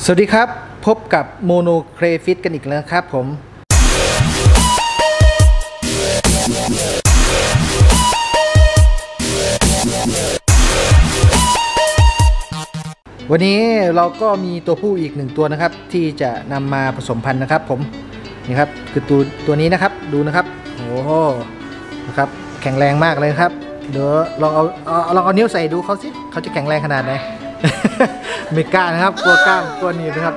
สวัสดีครับพบกับโมโนเครฟิตกันอีกแล้วครับผมวันนี้เราก็มีตัวผู้อีกหนึ่งตัวนะครับที่จะนำมาผสมพันธุ์นะครับผมนี่ครับคือตัวนี้นะครับดูนะครับโอ้โหนะครับแข็งแรงมากเลยครับเดี๋ยวลองเอานิ้วใส่ดูเขาสิเขาจะแข็งแรงขนาดไหน ไม่กล้านะครับกลัวกล้ามกลัวหนีบนะครับ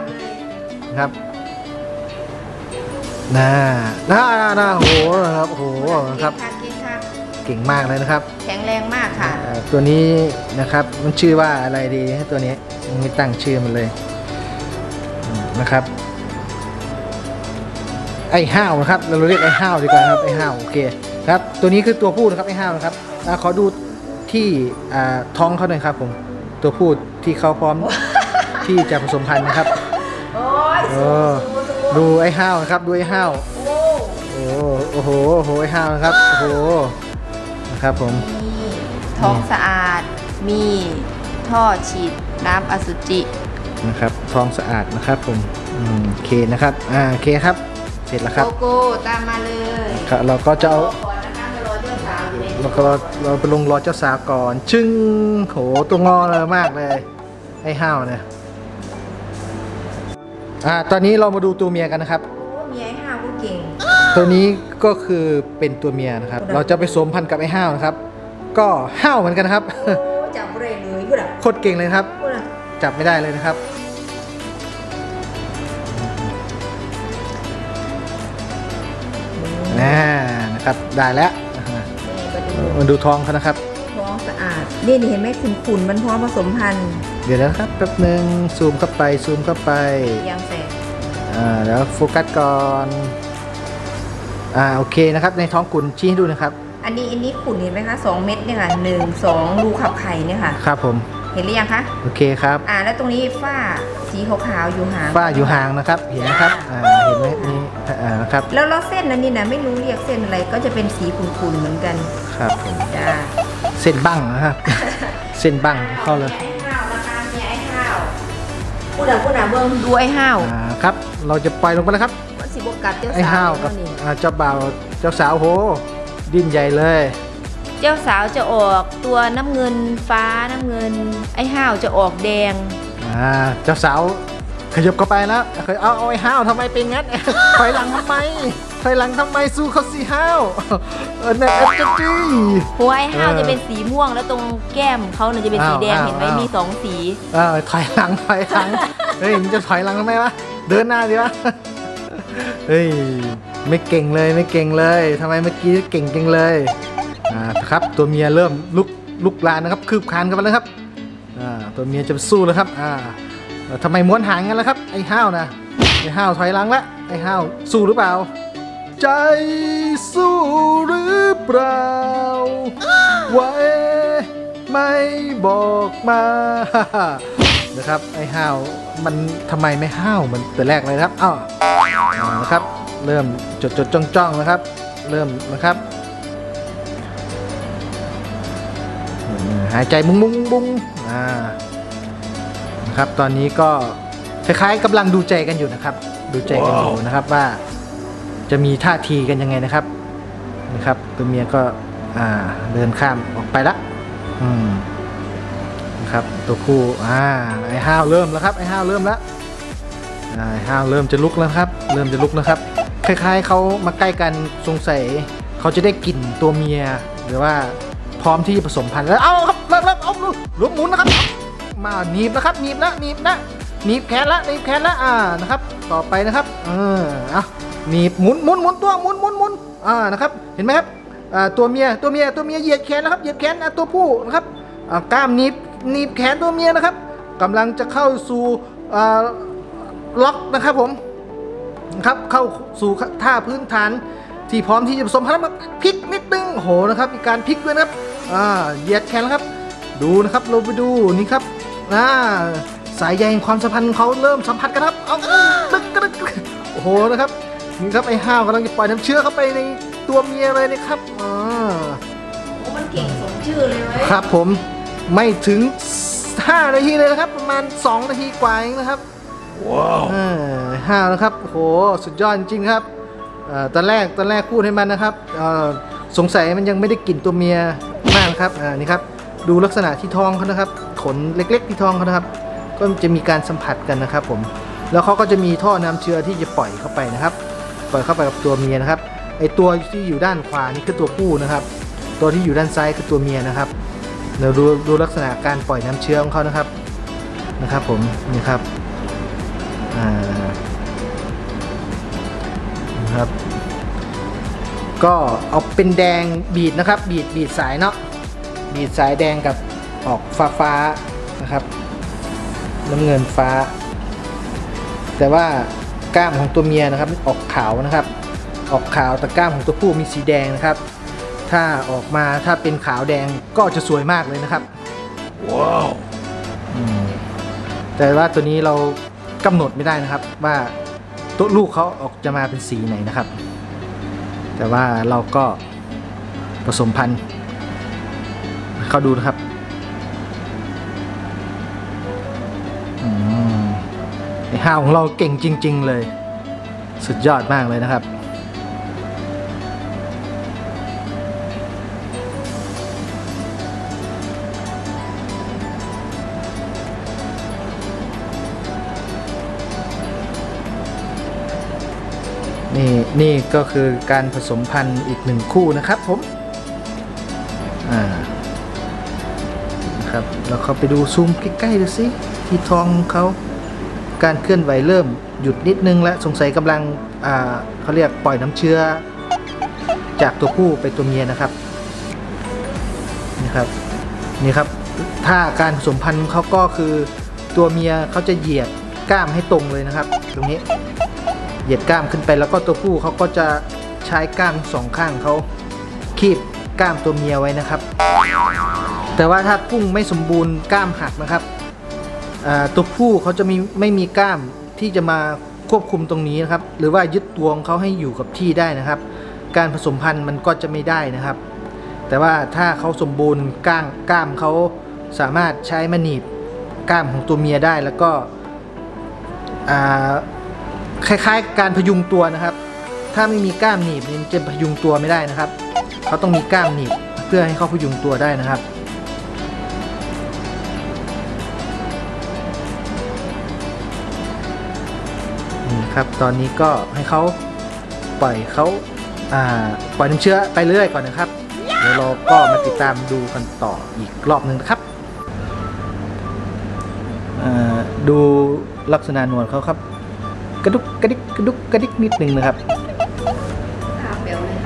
น่าโอ้โหนะครับโอ้โหนะครับเก่งมากเลยนะครับแข็งแรงมากค่ะตัวนี้นะครับมันชื่อว่าอะไรดีตัวนี้ไม่ตั้งชื่อมันเลยนะครับไอ้ห้าวนะครับเราเรียกไอ้ห้าวดีกว่าครับไอ้ห้าวโอเคครับตัวนี้คือตัวผู้นะครับไอ้ห้าวนะครับขอดูที่ท้องเขาหน่อยครับผมตัวผู้ที่เขาพร้อม ที่จะผสมพันธุ์นะครับดูไอ้ห้าวนะครับดูไอ้ห้าวโอ้โหไอ้ห้าวนะครับโอ้โหนะครับผมท้องสะอาดมีท่อฉีดน้ำอสุจินะครับท้องสะอาดนะครับผมโอเคนะครับโอเคครับเสร็จแล้วครับโกโก้ตามมาเลยครับเราก็จะเอาเราไปลงรอเจ้าสาวก่อนชึ้งโหตัวงอเลยมากเลยไอ้ห้าวเนี่ยตอนนี้เรามาดูตัวเมียกันนะครับเมียไอ้ห้าวก็เก่งตัวนี้ก็คือเป็นตัวเมียนะครับเราจะไปสวมพันธุ์กับไอ้ห้าวนะครับก็ห้าวเหมือนกันครับจับเลยเลยโคตรเก่งเลยครับจับไม่ได้เลยนะครับนะครับได้แล้วมาดูท้องเขานะครับท้องสะอาดนี่เห็นไหมขุ่นมันพร้อมผสมพันธุ์เดี๋ยวนะครับแป๊บนึงซูมเข้าไปยังเสร็จแล้วโฟกัสก่อนโอเคนะครับในท้องขุ่นชี้ให้ดูนะครับอันนี้ขุ่นเห็นไหมคะ2 เม็ดเนี่ยค่ะ1 2รูขับไข่เนี่ยค่ะครับผมเห็นหรือยังคะโอเคครับแล้วตรงนี้ฝ้าสีขาวๆอยู่ห่างฝ้าอยู่ห่างนะครับเห็นนะครับเห็นไหมนี่นะครับแล้วเส้นนั้นนี่นะไม่รู้เรียกเส้นอะไรก็จะเป็นสีขุ่นๆเหมือนกันครับผมจ้าเส้นบั้งนะครับ เส้นบั้งเข้าเลยไอ้ห้าวราคาเนี่ยไอ้ห้าวพูดหนาเบิ้งดูไอ้ห้าวครับเราจะปล่อยลงไปแล้วครับมันสีบกัดเจ้าสาวไอ้ห้าวกับเจ้าบ่าวเจ้าสาวโหดิ้นใหญ่เลยเจ้าสาวจะออกตัวน้ำเงินฟ้าน้ำเงินไอ้ห้าวจะออกแดงเจ้าสาวขยับเข้าไปแล้วเอาไอ้ห้าวทำไมเป็นงั้นถอยหลังทำไมสู้เขาสิห้าวนั่นจี้หัวไอ้ห้าวจะเป็นสีม่วงแล้วตรงแก้มเขาเนี่ยจะเป็นสีแดงเห็นไหมมี2 สีถอยหลังเฮ้ยมันจะถอยหลังทำไมวะเดินหน้าดิวะเฮ้ยไม่เก่งเลยทำไมเมื่อกี้เก่งจังเลยครับตัวเมียเริ่มลุกลานนะครับคืบคลานกันไปแล้วครับตัวเมียจะสู้แล้วครับทำไมม้วนหางกันแล้วครับไอ้ห้าวนะไอ้ห้าวถอยหลังละไอ้ห้าวสู้หรือเปล่าใจสู้หรือเปล่าไว้ไม่บอกมานะครับไอ้ห้าวมันทำไมไม่ห้าวเหมือนแต่แรกเลยครับนะครับเริ่มจดจ้องนะครับเริ่มนะครับหายใจบุ้งนะครับตอนนี้ก็คล้ายๆกำลังดูใจกันอยู่นะครับดูใจกันอยู่นะครับว่าจะมีท่าทีกันยังไงนะครับตัวเมียก็เดินข้ามออกไปละนะครับตัวคู่ไอ้ห้าวเริ่มแล้วครับไอ้ห้าวเริ่มแล้วไอ้ห้าวเริ่มจะลุกแล้วครับนะครับคล้ายๆเขามาใกล้กันสงสัยเขาจะได้กลิ่นตัวเมียหรือว่าพร้อมที่ผสมพันธุ์แล้วเอาครับเริ่มเอาลุกหมุนนะครับมาหนีบนะครับหนีบแขนละนะครับต่อไปนะครับหนีบหมุนตัวหมุนนะครับเห็นไหมครับตัวเมียเหยียดแขนนะครับเหยียดแขนตัวผู้นะครับกล้ามหนีบแขนตัวเมียนะครับกำลังจะเข้าสู่ล็อกนะครับผมครับเข้าสู่ท่าพื้นฐานที่พร้อมที่จะผสมพันธุ์มาพลิกนิดนึงโหนะครับมีการพลิกด้วยนะครับเหยียดแขนแล้วครับดูนะครับเราไปดูนี่ครับสายใยแห่งความสัมพันธ์เขาเริ่มสัมผัสกันครับเอาโอ้โหนะครับนี่ครับไอ้ห้าวกำลังจะปล่อยน้ำเชื้อเข้าไปในตัวเมียเลยนะครับมันเก่งสมชื่อเลยครับผมไม่ถึง5 นาทีเลยนะครับประมาณ2 นาทีกว่าเองนะครับว้าวห้าวนะครับโอ้โหสุดยอดจริงๆครับตอนแรกพูดให้มันนะครับสงสัยมันยังไม่ได้กลิ่นตัวเมียมากนะครับนี่ครับดูลักษณะที่ท้องเขานะครับขนเล็กๆที่ท้องเขานะครับก็จะมีการสัมผัสกันนะครับผมแล้วเขาก็จะมีท่อน้ำเชื้อที่จะปล่อยเข้าไปนะครับปล่อยเข้าไปกับตัวเมียนะครับไอตัวที่อยู่ด้านขวานี่คือตัวผู้นะครับตัวที่อยู่ด้านซ้ายคือตัวเมียนะครับเดี๋ยวดูลักษณะการปล่อยน้ำเชื้อของเขานะครับผมนี่ครับนะครับก็เอาเป็นแดงบีดนะครับบีดสายเนาะบีดสายแดงกับออกฟ้านะครับน้ำเงินฟ้าแต่ว่ากล้ามของตัวเมียนะครับออกขาวนะครับออกขาวแต่กล้ามของตัวผู้มีสีแดงนะครับถ้าออกมาถ้าเป็นขาวแดงก็จะสวยมากเลยนะครับว้าวแต่ว่าตัวนี้เรากำหนดไม่ได้นะครับว่าตัวลูกเขาออกจะมาเป็นสีไหนนะครับแต่ว่าเราก็ผสมพันธุ์เขาดูนะครับไอ้ห้าวของเราเก่งจริงๆเลยสุดยอดมากเลยนะครับนี่ก็คือการผสมพันธุ์อีก1คู่นะครับผมครับเราเข้าไปดูซูมใกล้ๆดูสิที่ท้องเขาการเคลื่อนไหวเริ่มหยุดนิดนึงแล้วสงสัยกำลังเขาเรียกปล่อยน้ำเชื้อจากตัวผู้ไปตัวเมียนะครับนี่ครับถ้าการผสมพันธุ์เขาก็คือตัวเมียเขาจะเหยียดกล้ามให้ตรงเลยนะครับตรงนี้เหยียดกล้ามขึ้นไปแล้วก็ตัวผู้เขาก็จะใช้กล้าม2ข้างเขาคีบกล้ามตัวเมียไว้นะครับแต่ว่าถ้ากุ้งไม่สมบูรณ์กล้ามหักนะครับตัวผู้เขาจะไม่มีกล้ามที่จะมาควบคุมตรงนี้นะครับหรือว่ายึดตัวของเขาให้อยู่กับที่ได้นะครับการผสมพันธุ์มันก็จะไม่ได้นะครับแต่ว่าถ้าเขาสมบูรณ์กล้ามเขาสามารถใช้มาหนีบกล้ามของตัวเมียได้แล้วก็คล้ายๆการพยุงตัวนะครับถ้าไม่มีกล้ามหนีบนี่จะพยุงตัวไม่ได้นะครับเขาต้องมีกล้ามหนีบเพื่อให้เขาพยุงตัวได้นะครับครับตอนนี้ก็ให้เขาปล่อยน้ำเชื้อไปเรื่อยก่อนนะครับเดี๋ยวเราก็มาติดตามดูกันต่ออีกรอบหนึ่งนะครับดูลักษณะหนวดเขาครับกระดุกกระดิกกระดุกกระดิกนิดนึงนะครับตาแป๋วเลย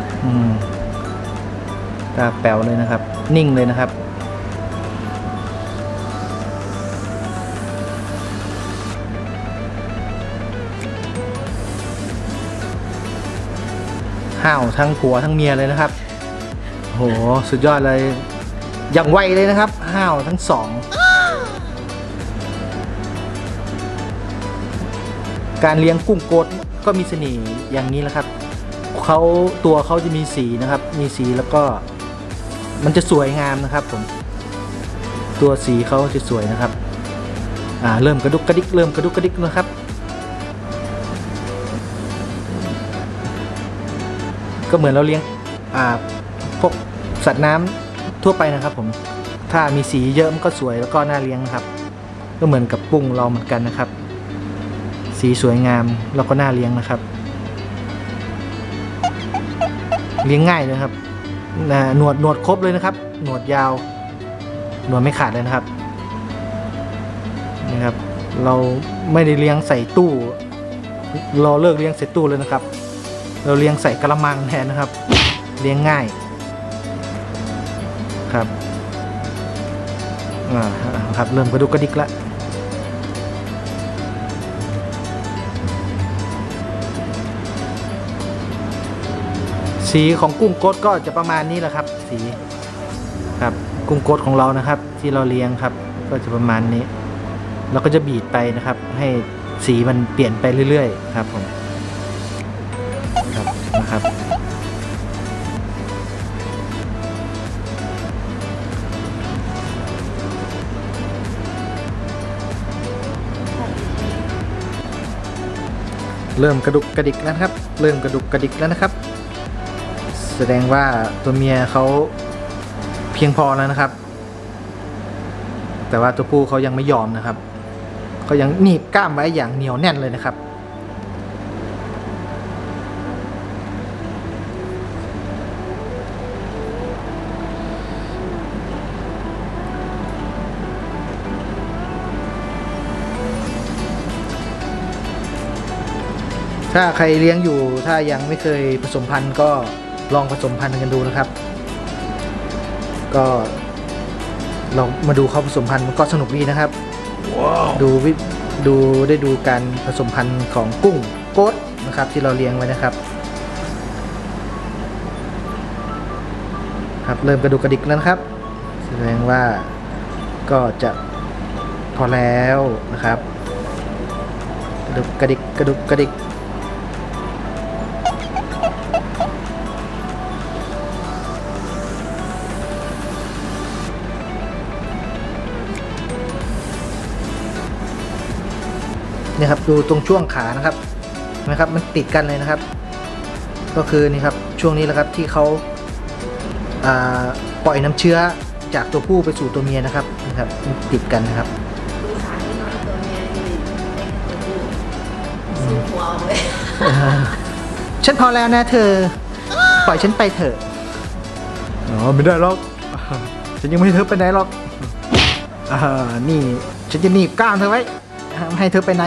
ตาแป๋วเลยนะครับนิ่งเลยนะครับห้าวทั้งผัวทั้งเมียเลยนะครับโหสุดยอดเลยอย่างไวเลยนะครับห้าวทั้งสองการเลี้ยงกุ้งโกดก็มีเสน่ห์อย่างนี้แหละครับตัวเขาจะมีสีนะครับมีสีแล้วก็มันจะสวยงามนะครับผมตัวสีเขาจะสวยนะครับเริ่มกระดุกกระดิกนะครับก็เหมือนเราเลี้ยงพวกสัตว์น้ำทั่วไปนะครับผมถ้ามีสีเยอะมันก็สวยแล้วก็น่าเลี้ยงนะครับก็เหมือนกับกุ้งเราเหมือนกันนะครับสีสวยงามแล้วก็น่าเลี้ยงนะครับเลี้ยงง่ายเลยครับหนวดครบเลยนะครับหนวดยาวหนวดไม่ขาดเลยนะครับนี่ครับเราไม่ได้เลี้ยงใส่ตู้เราเลิกเลี้ยงใส่ตู้เลยนะครับเราเลี้ยงใส่กระมังแทนนะครับเลี้ยงง่ายครับครับเริ่มกระดุกกระดิกแล้วสีของกุ้งโกดก็จะประมาณนี้แหละครับสีครับกุ้งโกดของเรานะครับที่เราเลี้ยงครับก็จะประมาณนี้เราก็จะบีบไปนะครับให้สีมันเปลี่ยนไปเรื่อยๆครับผมนะครับเริ่มกระดุกกระดิกแล้วนะครับเริ่มกระดุกกระดิกแล้วนะครับแสดงว่าตัวเมียเขาเพียงพอแล้วนะครับแต่ว่าตัวผู้เขายังไม่ยอมนะครับเขายังหนีบกล้ามไว้อย่างเหนียวแน่นเลยนะครับถ้าใครเลี้ยงอยู่ถ้ายังไม่เคยผสมพันธุ์ก็ลองผสมพันธุ์กันดูนะครับก็เรามาดูเขาผสมพันธุ์มันก็สนุกดีนะครับ wow. ดูการผสมพันธุ์ของกุ้งโก๊ดนะครับที่เราเลี้ยงไว้นะครับครับเริ่มกระดุกกระดิกแล้วนะครับแสดงว่าก็จะพอแล้วนะครับกระดุกกระดิกกระดุกกระดิกนี่ครับดูตรงช่วงขานะครับนะครับมันติดกันเลยนะครับก็คือนี่ครับช่วงนี้แหละครับที่เขาปล่อยน้ำเชื้อจากตัวผู้ไปสู่ตัวเมียนะครับนะครับมันติดกันนะครับดูขาที่น้อยตัวเมียนี่เล็กตัวผู้สูงหัวเลยฉันพอแล้วนะเธอปล่อยฉันไปเถอะอ๋อไม่ได้หรอกฉันยังไม่ให้เธอไปไหนหรอกนี่ฉันจะหนีบก้ามเธอไว้ให้เธอไปไหน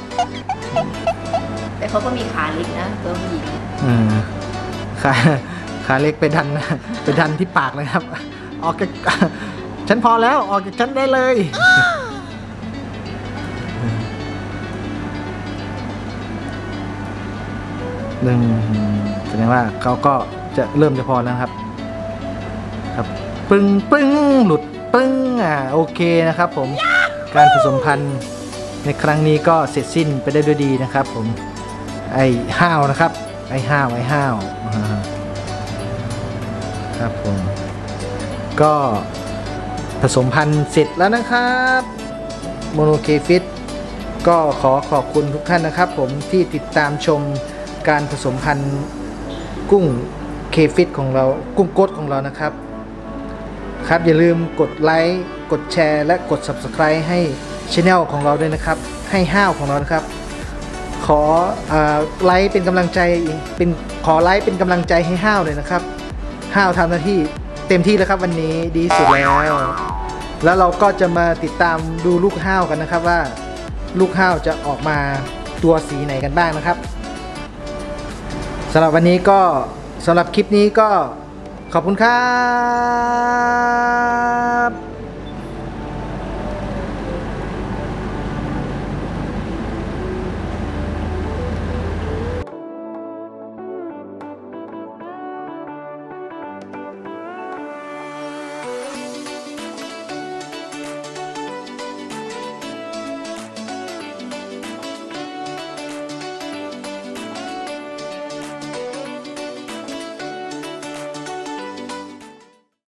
แต่เขาก็มีขาเล็กนะตัวผู้หญิงขาเล็กไปดันที่ปากเลยครับออกจากฉันพอแล้วออกจากฉันได้เลยแสดงว่าเขาก็จะเริ่มจะพอแล้วครับครับปึ้งหลุดปึ้งโอเคนะครับผมการผสมพันธุ์ในครั้งนี้ก็เสร็จสิ้นไปได้ด้วยดีนะครับผมไอ้ห้าวนะครับไอ้ห้าวครับผมก็ผสมพันธุ์เสร็จแล้วนะครับโมโนเคฟิตก็ขอขอบคุณทุกท่านนะครับผมที่ติดตามชมการผสมพันธุ์กุ้งเคฟิตของเรากุ้งโก๊ดของเรานะครับครับอย่าลืมกดไลค์กดแชร์และกด Subscribe ให้channel ของเราด้วยนะครับให้ห้าวของเรานะครับขอไลค์เป็นกำลังใจขอไลค์เป็นกำลังใจให้ห้าวเลยนะครับห้าวทำหน้าที่เต็มที่แล้วครับวันนี้ดีสุดแล้วเราก็จะมาติดตามดูลูกห้าวกันนะครับว่าลูกห้าวจะออกมาตัวสีไหนกันบ้างนะครับสำหรับวันนี้ก็สำหรับคลิปนี้ก็ขอบคุณครับ